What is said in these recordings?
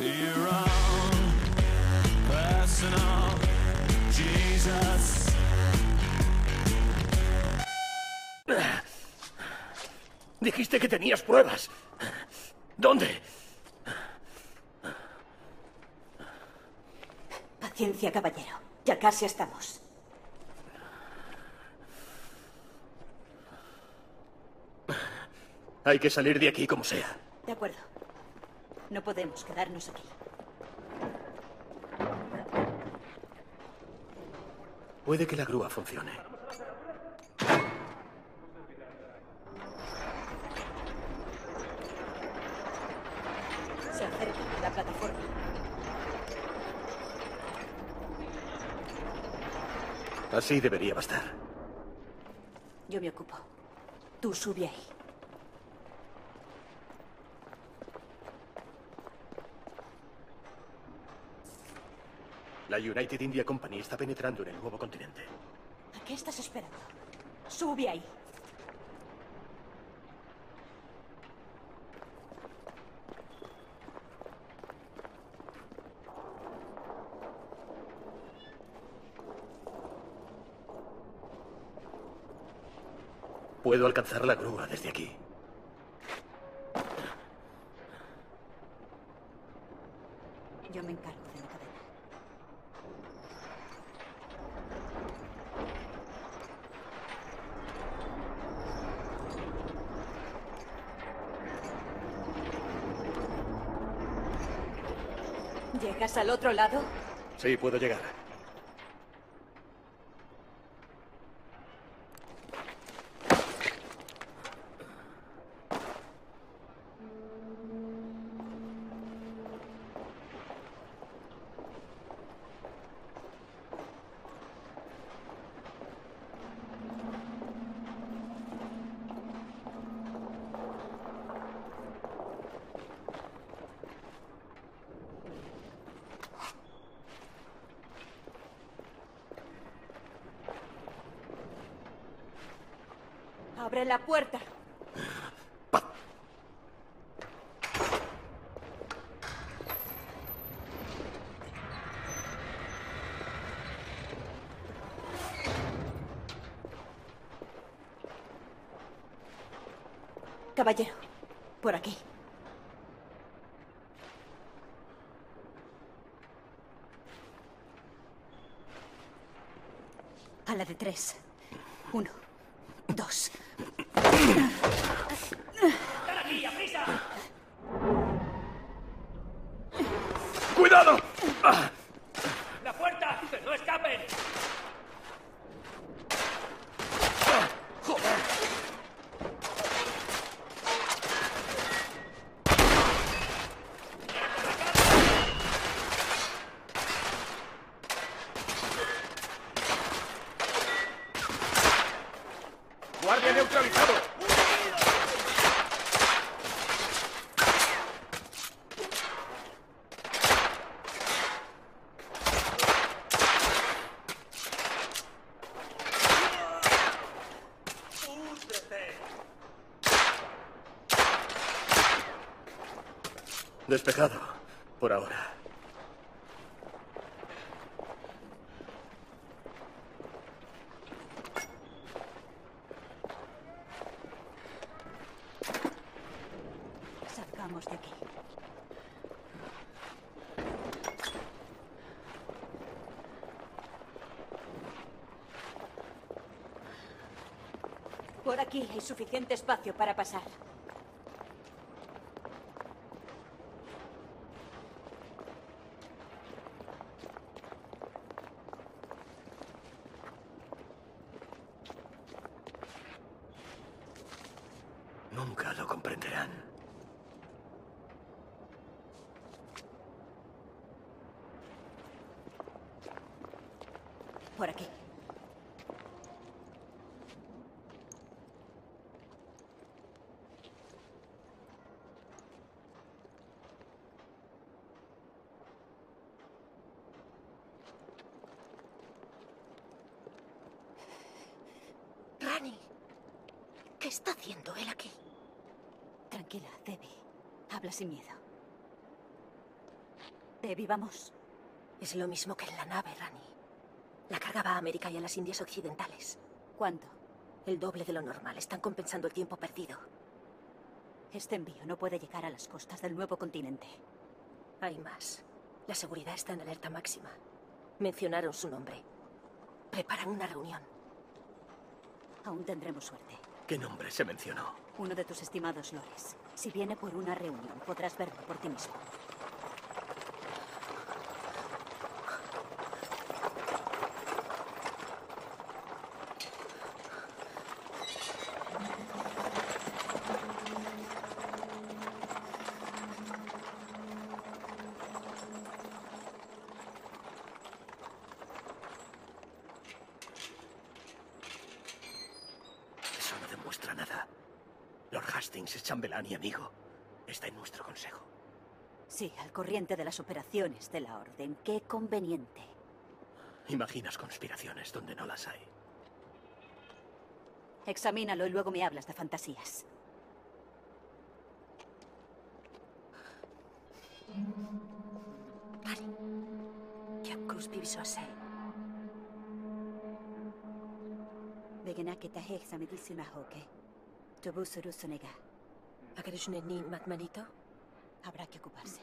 Your own personal Jesus. Dijiste que tenías pruebas. ¿Dónde? Paciencia, caballero. Ya casi estamos. Hay que salir de aquí como sea. De acuerdo. No podemos quedarnos aquí. Puede que la grúa funcione. Se acerca a la plataforma. Así debería bastar. Yo me ocupo. Tú sube ahí. La United India Company está penetrando en el nuevo continente. ¿A qué estás esperando? Sube ahí. Puedo alcanzar la grúa desde aquí. Yo me encargo de la cadena. ¿Llegas al otro lado? Sí, puedo llegar. ¡Abre la puerta! Caballero, por aquí. A la de 3. 1, 2. ¡Están aquí, a prisa! ¡Cuidado! ¡La puerta! ¡Que no escapen! ¡Guardia neutralizado! Despejado, por ahora. Salgamos de aquí. Por aquí hay suficiente espacio para pasar. Nunca lo comprenderán. Por aquí. Rani, ¿qué está haciendo él aquí? Tranquila, Debbie. Habla sin miedo. Debbie, vamos. Es lo mismo que en la nave, Rani. La carga va a América y a las Indias Occidentales. ¿Cuánto? El doble de lo normal. Están compensando el tiempo perdido. Este envío no puede llegar a las costas del nuevo continente. Hay más. La seguridad está en alerta máxima. Mencionaron su nombre. Preparan una reunión. Aún tendremos suerte. ¿Qué nombre se mencionó? Uno de tus estimados lores. Si viene por una reunión, podrás verlo por ti mismo. Eso no demuestra nada. Lord Hastings es chambelán y amigo. Está en nuestro consejo. Sí, al corriente de las operaciones de la Orden. Qué conveniente. Imaginas conspiraciones donde no las hay. Examínalo y luego me hablas de fantasías. Rani. Kiakus bivisose. Vegenak eta examedissima hoke. Tobusuru sonega. Agarishune ni matmanito. Habrá que ocuparse.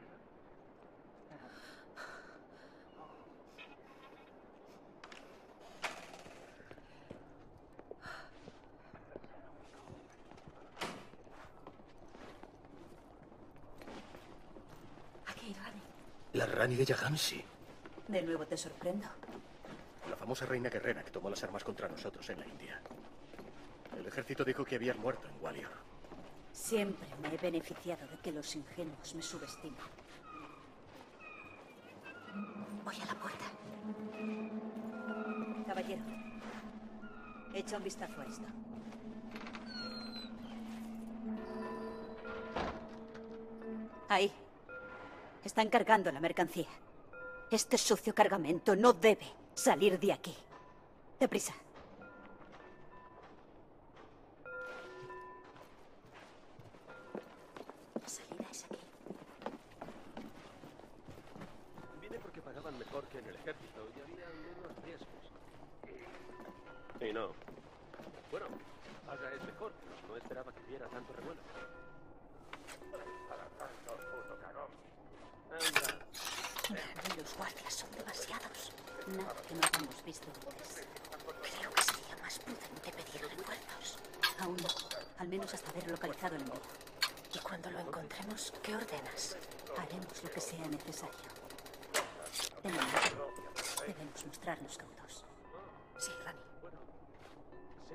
Aquí, Rani. La Rani de Yahamsi. De nuevo te sorprendo. La famosa reina guerrera que tomó las armas contra nosotros en la India. El ejército dijo que habían muerto en Gwalior. Siempre me he beneficiado de que los ingenuos me subestiman. Voy a la puerta. Caballero, echa un vistazo a esto. Ahí. Están cargando la mercancía. Este sucio cargamento no debe salir de aquí. Deprisa. La salida es aquí. Vine porque pagaban mejor que en el ejército y había menos riesgos. Y no. Bueno, paga es mejor, pero no esperaba que hubiera tanto revuelo. Anda. Los guardias son demasiados. Nada que no hayamos visto antes. Creo que sería más prudente pedir refuerzos. Aún no. Al menos hasta haber localizado el envío. Y cuando lo encontremos, ¿qué ordenas? Haremos lo que sea necesario. De momento, debemos mostrarnos cautos. Sí, Rani. Sí.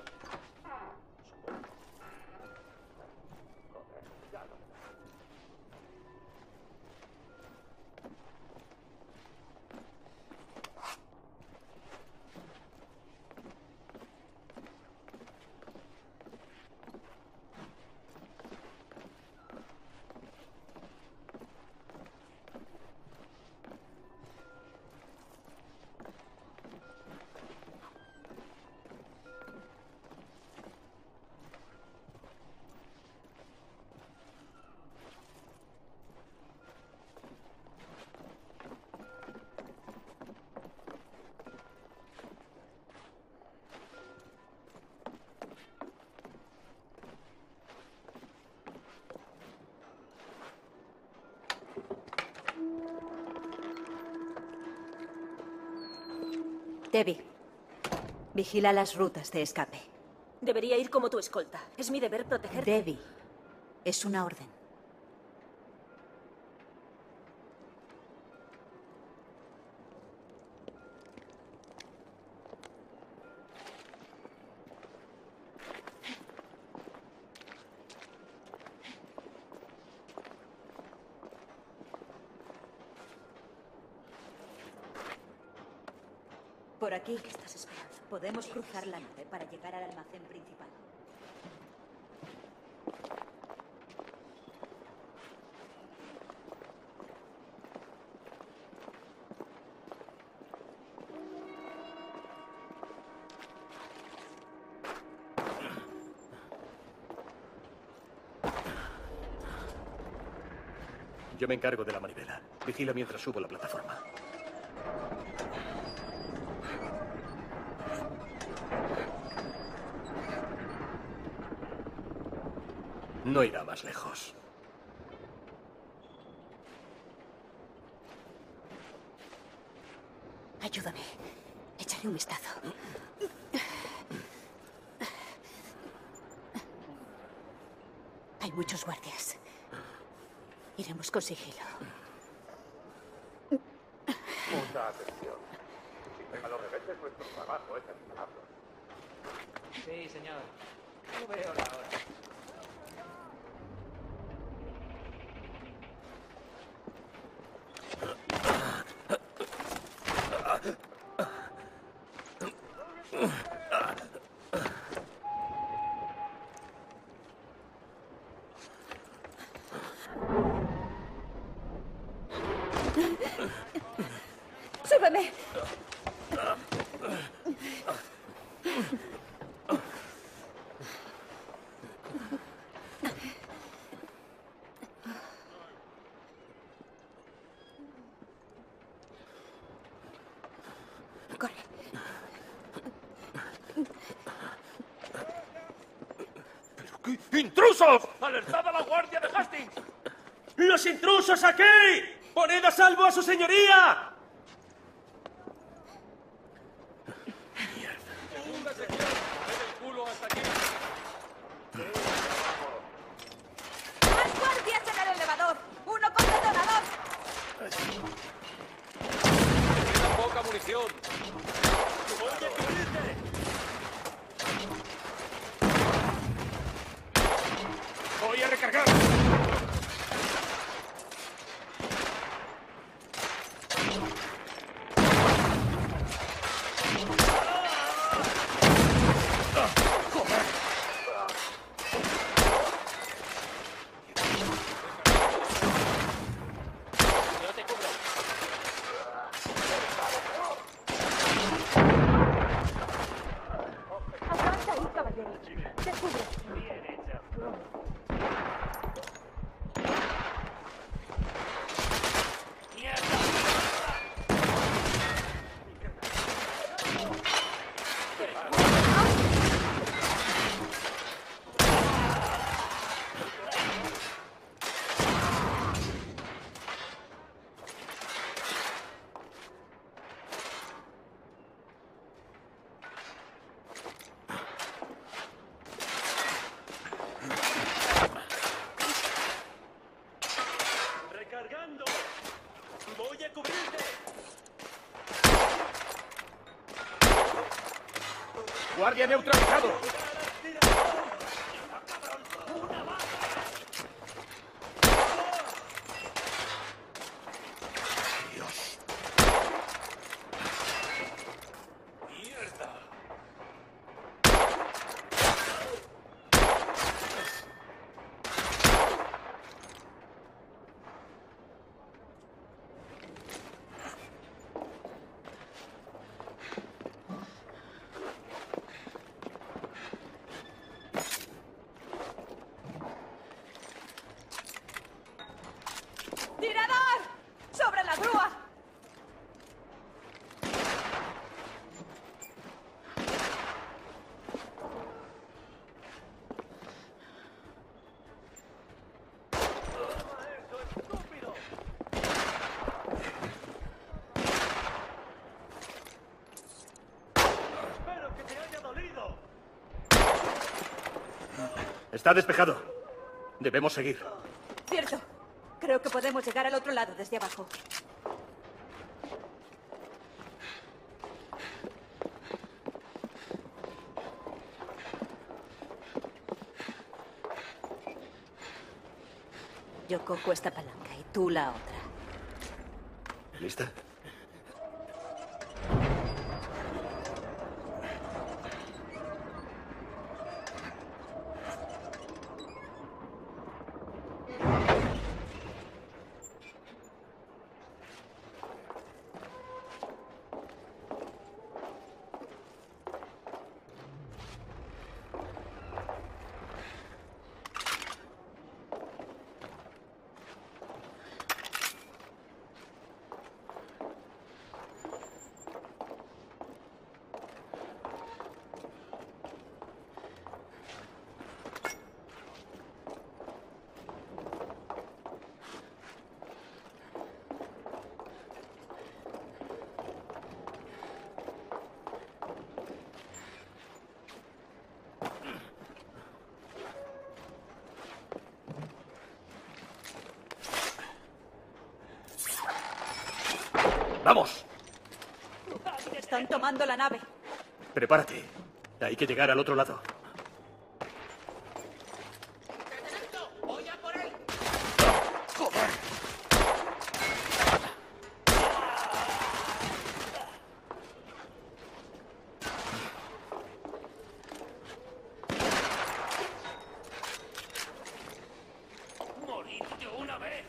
Debbie, vigila las rutas de escape. Debería ir como tu escolta. Es mi deber protegerte. Debbie, es una orden. Por aquí. ¿Qué estás esperando? Podemos cruzar la nave para llegar al almacén principal. Yo me encargo de la manivela. Vigila mientras subo la plataforma. No irá más lejos. Ayúdame. Échale un vistazo. Hay muchos guardias. Iremos con sigilo. Mucha atención. A los rebeldes nuestro trabajo es eliminarlos. Sí, señor. No veo la hora. ¡Súbeme! Corre. ¡Intrusos! ¡Alertad a la guardia de Hastings! ¡Los intrusos aquí! ¡Poned a salvo a su señoría! Segunda sección. Poned el culo hasta aquí. ¡Más guardias en el elevador! ¡Uno con detonador! Queda poca munición. ¡Oye, cubrirte! ¡Voy a recargar! Yo te cubro. Aguanta ahí, caballero. Te cubro. ¡Recargando! ¡Voy a cubrirte! ¡Guardia neutralizado! ¡Tirador! ¡Sobre la grúa! ¡Espero que te haya dolido! Está despejado. Debemos seguir. Cierto. Creo que podemos llegar al otro lado desde abajo. Yo cojo esta palanca y tú la otra. ¿Lista? ¡Vamos! Están tomando la nave. Prepárate. Hay que llegar al otro lado. ¡Morid de una vez!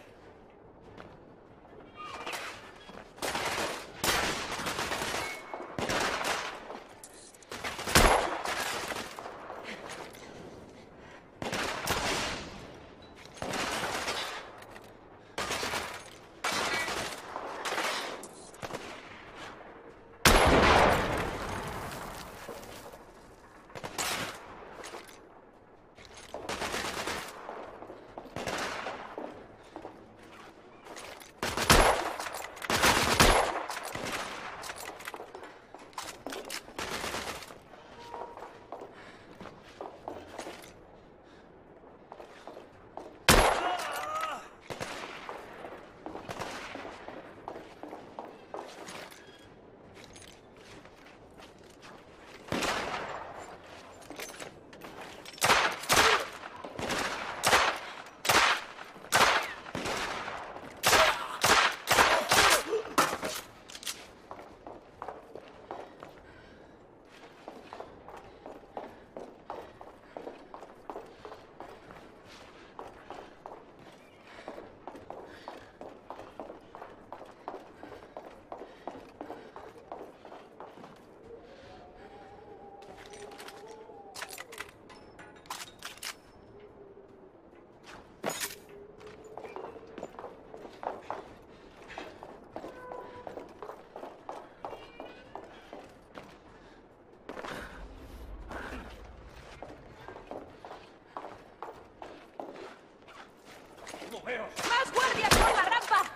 ¡Más guardias por la rampa!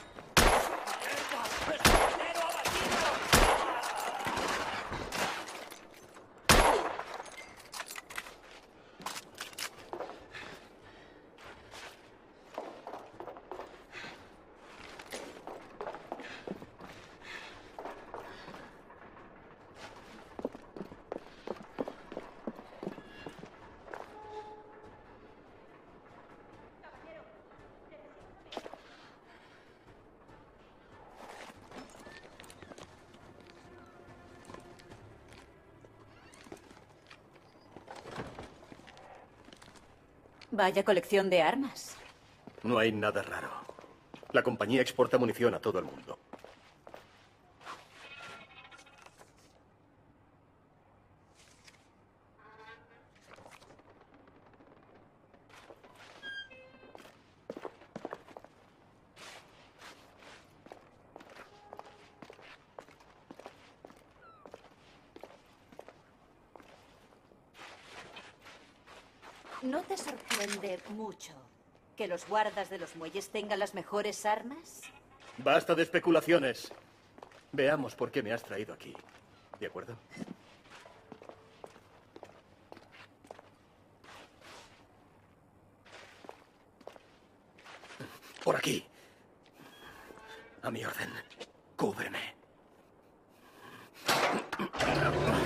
Vaya colección de armas. No hay nada raro. La compañía exporta munición a todo el mundo. ¿No te sorprende mucho que los guardas de los muelles tengan las mejores armas? Basta de especulaciones. Veamos por qué me has traído aquí. ¿De acuerdo? Por aquí. A mi orden. Cúbreme.